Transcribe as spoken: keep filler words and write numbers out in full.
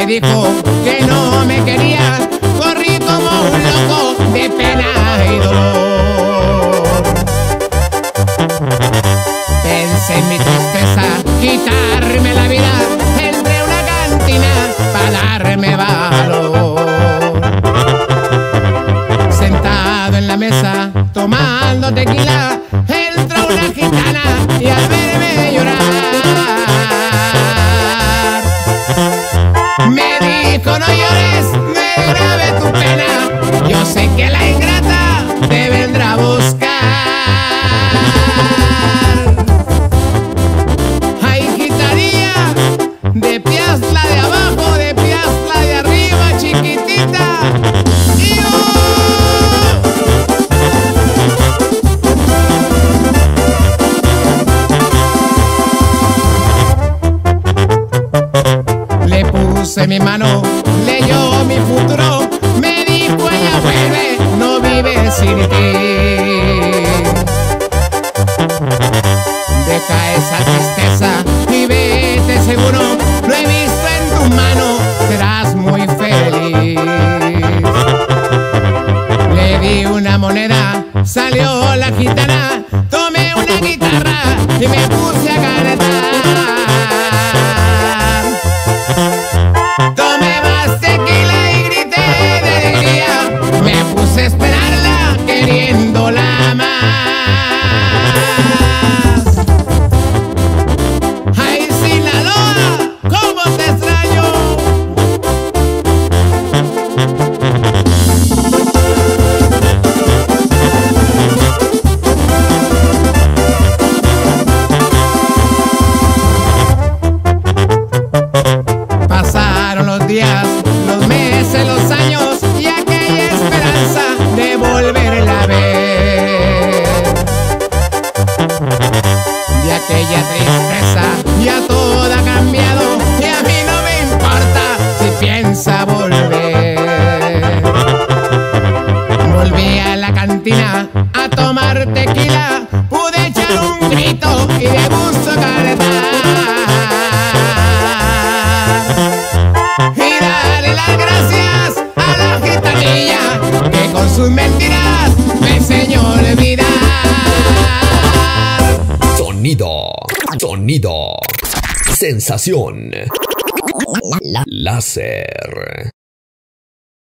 dijo que no me quería, corrí como un loco de pena y dolor. Pensé en mi tristeza, quitarme la vida, entré a una cantina para darme valor. Sentado en la mesa, tomando tequila, entró una gitana y al verme llorar me dijo: no llores, me grave tu pena, yo sé que la ingrata te vendrá a buscar. Ay, gitanilla, de piazla de abajo, de piazla de arriba, chiquitita. Le puse mi mano, leyó mi futuro, me dijo: ella vuelve, no vive sin ti. Deja esa tristeza y vete seguro, lo he visto en tu mano, serás muy feliz. Le di una moneda, salió la gitana, tomé una guitarra y me puse a cantar. Tomé más tequila y grité de alegría, me puse a esperarla queriéndola más. Ay, Sinaloa, cómo te extraño. Pasaron los días, los meses, los años y aquella esperanza de volverla a ver. De aquella tristeza ya todo ha cambiado y a mí no me importa si piensa volver. Volví a la cantina a tomar tequila, pude echar un grito y de gusto cantar. Y darle las gracias a la gitanilla que con sus mentiras me enseñó a olvidar. Sonido, sonido, sensación, láser.